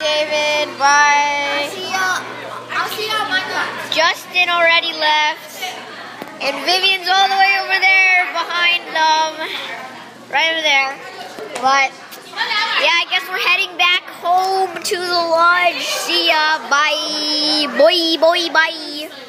David, bye. I'll see you on Monday. Justin already left. And Vivian's all the way over there behind them. Right over there. But, yeah, I guess we're heading back home to the lodge. See ya. Bye. Boy, bye.